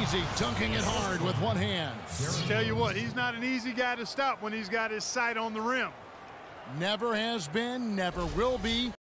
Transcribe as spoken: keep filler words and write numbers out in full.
easy, dunking it hard with one hand. Tell you what, he's not an easy guy to stop when he's got his sight on the rim. Never has been, never will be.